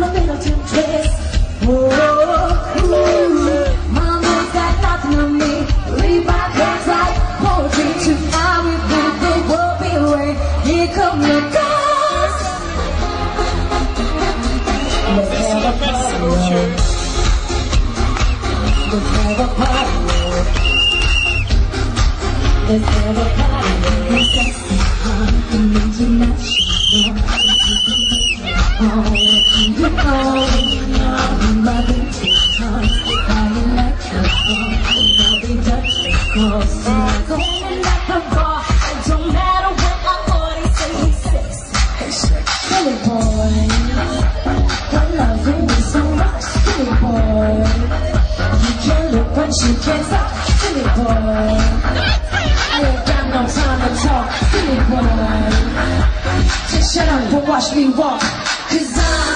a little too twist. Mama's got nothing on me. Read my hands like poetry. To how we bring the world be away. Here come the ghosts. Let's have a party. Let's have a party. Let's have a party. Let's sexy, hot, and international. Oh, you know, my beauty comes. I like your song, and I'll be touching close. Going at the bar, it don't matter what I already say. He's sexy, silly boy. I love you so much, silly boy. You can't look but you can't stop, silly boy. I ain't got no time to talk, silly boy. Just shut up and watch me walk, 'cause I'm